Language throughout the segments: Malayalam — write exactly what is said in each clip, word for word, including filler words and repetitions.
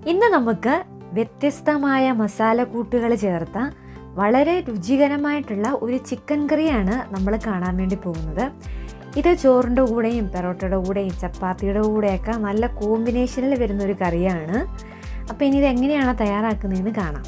ഇന്ന് നമുക്ക് വ്യത്യസ്തമായ മസാലക്കൂട്ടുകൾ ചേർത്ത വളരെ രുചികരമായിട്ടുള്ള ഒരു ചിക്കൻ കറിയാണ് നമ്മൾ കാണാൻ വേണ്ടി പോകുന്നത്. ഇത് ചോറിൻ്റെ കൂടെയും പെറോട്ടയുടെ കൂടെയും ചപ്പാത്തിയുടെ കൂടെയൊക്കെ നല്ല കോമ്പിനേഷനിൽ വരുന്നൊരു കറിയാണ്. അപ്പോൾ ഇനി ഇത് എങ്ങനെയാണ് തയ്യാറാക്കുന്നതെന്ന് കാണാം.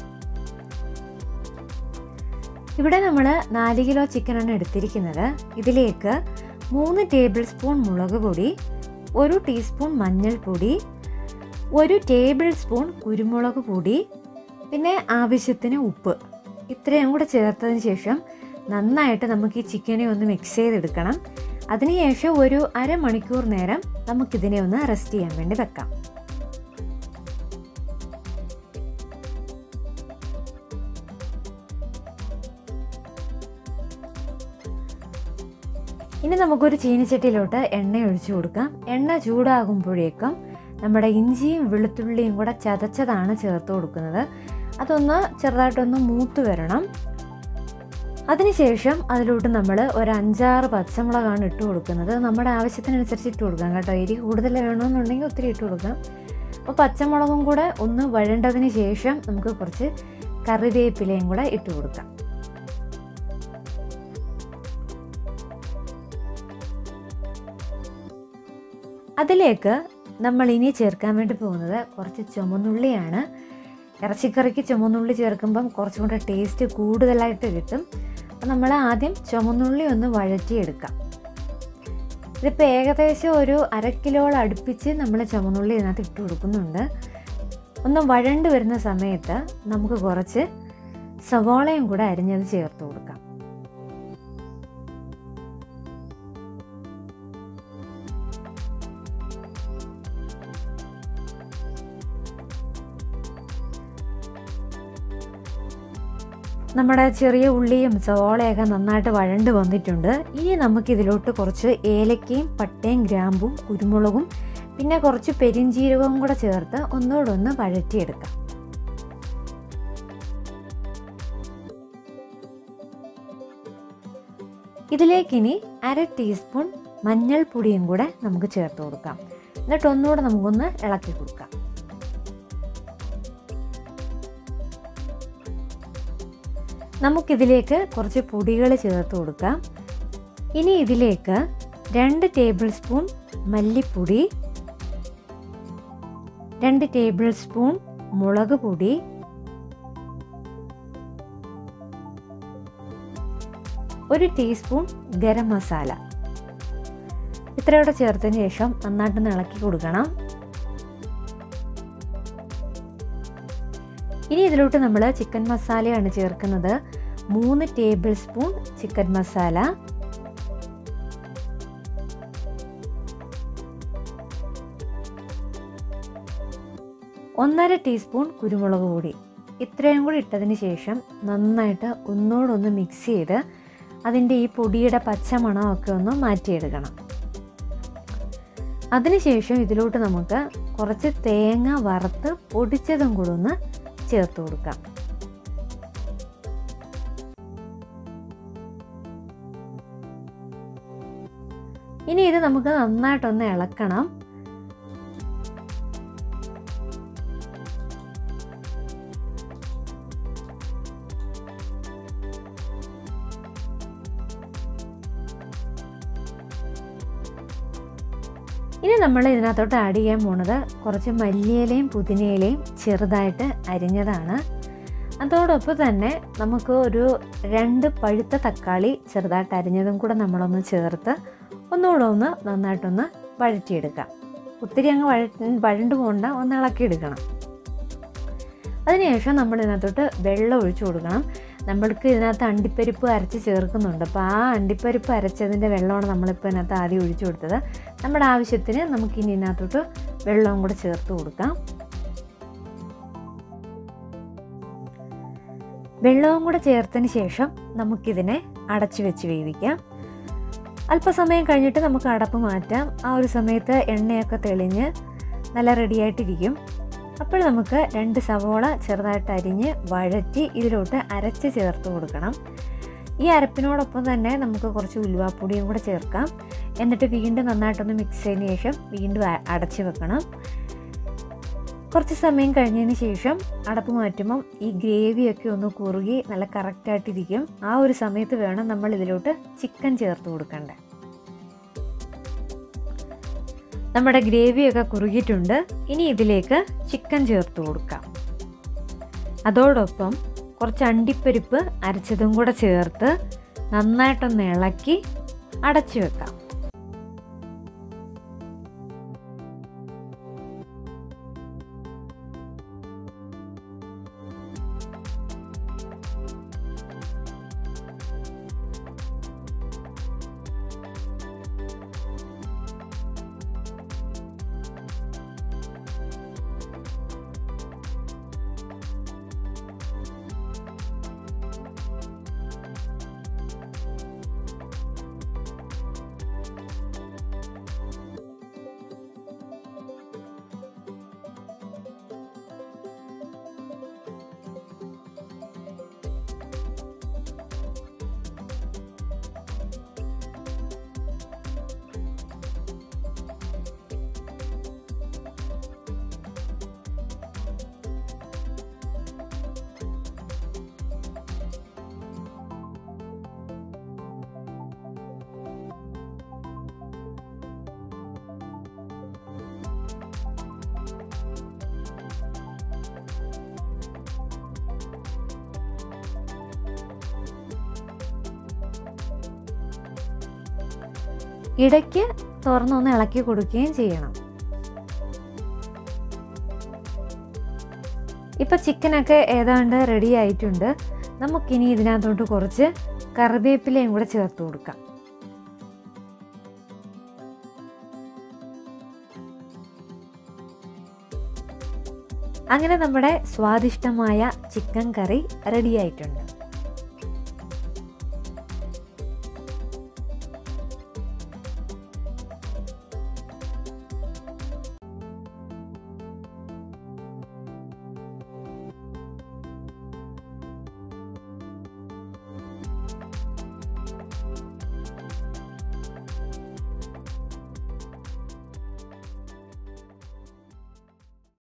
ഇവിടെ നമ്മൾ നാല് കിലോ ചിക്കനാണ് എടുത്തിരിക്കുന്നത്. ഇതിലേക്ക് മൂന്ന് ടേബിൾ സ്പൂൺ മുളക് പൊടി, ഒരു ടീസ്പൂൺ മഞ്ഞൾപ്പൊടി, ഒരു ടേബിൾ സ്പൂൺ കുരുമുളക് പൊടി, പിന്നെ ആവശ്യത്തിന് ഉപ്പ്, ഇത്രയും കൂടെ ചേർത്തതിന് ശേഷം നന്നായിട്ട് നമുക്ക് ഈ ചിക്കനെ ഒന്ന് മിക്സ് ചെയ്തെടുക്കണം. അതിനുശേഷം ഒരു അരമണിക്കൂർ നേരം നമുക്കിതിനെ ഒന്ന് റെസ്റ്റ് ചെയ്യാൻ വേണ്ടി വെക്കാം. ഇനി നമുക്കൊരു ചീനിച്ചട്ടിയിലോട്ട് എണ്ണ ഒഴിച്ചു കൊടുക്കാം. എണ്ണ ചൂടാകുമ്പോഴേക്കും നമ്മുടെ ഇഞ്ചിയും വെളുത്തുള്ളിയും കൂടെ ചതച്ചതാണ് ചേർത്ത് കൊടുക്കുന്നത്. അതൊന്ന് ചെറുതായിട്ടൊന്ന് മൂത്ത് വരണം. അതിനുശേഷം അതിലോട്ട് നമ്മൾ ഒരു അഞ്ചാറ് പച്ചമുളകാണ് ഇട്ട് കൊടുക്കുന്നത്. നമ്മുടെ ആവശ്യത്തിനനുസരിച്ച് ഇട്ട് കൊടുക്കാം കേട്ടോ. എരി കൂടുതൽ വേണമെന്നുണ്ടെങ്കിൽ ഒത്തിരി ഇട്ട് കൊടുക്കാം. അപ്പോൾ പച്ചമുളകും കൂടെ ഒന്ന് വഴണ്ടതിന് ശേഷം നമുക്ക് കുറച്ച് കറിവേപ്പിലയും കൂടെ ഇട്ട് കൊടുക്കാം. അതിലേക്ക് നമ്മൾ ഇനി ചേർക്കാൻ വേണ്ടി പോകുന്നത് കുറച്ച് ചുമന്നുള്ളിയാണ്. ഇറച്ചിക്കറിക്ക് ചുമന്നുള്ളി ചേർക്കുമ്പം കുറച്ചും കൂടെ ടേസ്റ്റ് കൂടുതലായിട്ട് കിട്ടും. അപ്പം നമ്മൾ ആദ്യം ചുമന്നുള്ളി ഒന്ന് വഴറ്റിയെടുക്കാം. ഇതിപ്പോൾ ഏകദേശം ഒരു അര കിലോളം അടുപ്പിച്ച് നമ്മൾ ചുമന്നുള്ളി ഇതിനകത്ത് ഇട്ട് കൊടുക്കുന്നുണ്ട്. ഒന്ന് വഴണ്ട് വരുന്ന സമയത്ത് നമുക്ക് കുറച്ച് സവാളയും കൂടെ അരിഞ്ഞത് ചേർത്ത് കൊടുക്കാം. നമ്മുടെ ചെറിയ ഉള്ളിയും സവാളയൊക്കെ നന്നായിട്ട് വഴണ്ട് വന്നിട്ടുണ്ട്. ഇനി നമുക്കിതിലോട്ട് കുറച്ച് ഏലക്കയും പട്ടയും ഗ്രാമ്പും കുരുമുളകും പിന്നെ കുറച്ച് പെരിഞ്ചീരകവും കൂടെ ചേർത്ത് ഒന്നുകൂടെ ഒന്ന് വഴറ്റിയെടുക്കാം. ഇതിലേക്കിനി അര ടീസ്പൂൺ മഞ്ഞൾപ്പൊടിയും കൂടെ നമുക്ക് ചേർത്ത് കൊടുക്കാം. എന്നിട്ട് ഒന്നുകൂടെ നമുക്കൊന്ന് ഇളക്കി കൊടുക്കാം. നമുക്കിതിലേക്ക് കുറച്ച് പൊടികൾ ചേർത്ത് കൊടുക്കാം. ഇനി ഇതിലേക്ക് രണ്ട് ടേബിൾ സ്പൂൺ മല്ലിപ്പൊടി, രണ്ട് ടേബിൾ സ്പൂൺ മുളക് പൊടി, ഒരു ടീസ്പൂൺ ഗരം മസാല, ഇത്രയോടെ ചേർത്തതിന് ശേഷം നന്നായിട്ടൊന്ന് ഇളക്കി കൊടുക്കണം. ഇനി ഇതിലോട്ട് നമ്മൾ ചിക്കൻ മസാലയാണ് ചേർക്കുന്നത്. മൂന്ന് ടേബിൾ സ്പൂൺ ചിക്കൻ മസാല, ഒന്നര ടീസ്പൂൺ കുരുമുളക് പൊടി, ഇത്രയും കൂടി ഇട്ടതിന് ശേഷം നന്നായിട്ട് ഒന്നോടൊന്ന് മിക്സ് ചെയ്ത് അതിൻ്റെ ഈ പൊടിയുടെ പച്ചമണമൊക്കെ ഒന്ന് മാറ്റിയെടുക്കണം. അതിനുശേഷം ഇതിലോട്ട് നമുക്ക് കുറച്ച് തേങ്ങ വറുത്ത് പൊടിച്ചതും കൂടെ ഒന്ന് ചേർത്ത് കൊടുക്കാം. ഇനി ഇത് നമുക്ക് നന്നായിട്ടൊന്ന് ഇളക്കണം. ഇനി നമ്മൾ ഇതിനകത്തോട്ട് ആഡ് ചെയ്യാൻ പോണത് കുറച്ച് മല്ലിയിലയും പുതിനയിലയും ചെറുതായിട്ട് അരിഞ്ഞതാണ്. അതോടൊപ്പം തന്നെ നമുക്ക് ഒരു രണ്ട് പഴുത്ത തക്കാളി ചെറുതായിട്ട് അരിഞ്ഞതും കൂടെ നമ്മളൊന്ന് ചേർത്ത് ഒന്നുകൂടെ ഒന്ന് നന്നായിട്ടൊന്ന് വഴറ്റിയെടുക്കാം. ഒത്തിരി അങ്ങ് വഴ വഴണ്ടു പോകണ്ട, ഒന്ന് ഇളക്കിയെടുക്കണം. അതിനുശേഷം നമ്മൾ ഇതിനകത്തോട്ട് വെള്ളം ഒഴിച്ചു കൊടുക്കണം. നമ്മൾക്ക് ഇതിനകത്ത് അണ്ടിപ്പരിപ്പ് അരച്ച് ചേർക്കുന്നുണ്ട്. അപ്പോൾ ആ അണ്ടിപ്പരിപ്പ് അരച്ചതിൻ്റെ വെള്ളമാണ് നമ്മളിപ്പോൾ ഇതിനകത്ത് ആദ്യം ഒഴിച്ചു കൊടുത്തത്. നമ്മുടെ ആവശ്യത്തിന് നമുക്കിനി ഇതിനകത്തോട്ട് വെള്ളവും കൂടെ ചേർത്ത് കൊടുക്കാം. വെള്ളവും കൂടെ ചേർത്തതിന് ശേഷം നമുക്കിതിനെ അടച്ചു വെച്ച് വേവിക്കാം. അല്പസമയം കഴിഞ്ഞിട്ട് നമുക്ക് അടപ്പ് മാറ്റാം. ആ ഒരു സമയത്ത് എണ്ണയൊക്കെ തെളിഞ്ഞ് നല്ല റെഡിയായിട്ടിരിക്കും. അപ്പോൾ നമുക്ക് രണ്ട് സവോള ചെറുതായിട്ട് അരിഞ്ഞ് വഴറ്റി ഇതിലോട്ട് അരച്ച് ചേർത്ത് കൊടുക്കണം. ഈ അരപ്പിനോടൊപ്പം തന്നെ നമുക്ക് കുറച്ച് ഉലുവാപ്പൊടിയും കൂടെ ചേർക്കാം. എന്നിട്ട് വീണ്ടും നന്നായിട്ടൊന്ന് മിക്സ് ചെയ്തതിന് ശേഷം വീണ്ടും അടച്ച് വെക്കണം. കുറച്ച് സമയം കഴിഞ്ഞതിന് ശേഷം അടപ്പ് മാറ്റുമ്പം ഈ ഗ്രേവിയൊക്കെ ഒന്ന് കുറുകി നല്ല കറക്റ്റായിട്ടിരിക്കും. ആ ഒരു സമയത്ത് വേണം നമ്മൾ ഇതിലോട്ട് ചിക്കൻ ചേർത്ത് കൊടുക്കേണ്ടത്. നമ്മുടെ ഗ്രേവിയൊക്കെ കുറുകിയിട്ടുണ്ട്. ഇനി ഇതിലേക്ക് ചിക്കൻ ചേർത്ത് കൊടുക്കാം. അതോടൊപ്പം കുറച്ച് അണ്ടിപ്പരിപ്പ് അരച്ചതും കൂടെ ചേർത്ത് നന്നായിട്ടൊന്ന് ഇളക്കി അടച്ചു വെക്കാം. ഇടയ്ക്ക് തുറന്നൊന്ന് ഇളക്കി കൊടുക്കുകയും ചെയ്യണം. ഇപ്പം ചിക്കനൊക്കെ ഏതാണ്ട് റെഡി ആയിട്ടുണ്ട്. നമുക്കിനി ഇതിനകത്തോട്ട് കുറച്ച് കറിവേപ്പിലയും കൂടെ ചേർത്ത് കൊടുക്കാം. അങ്ങനെ നമ്മുടെ സ്വാദിഷ്ടമായ ചിക്കൻ കറി റെഡി ആയിട്ടുണ്ട്.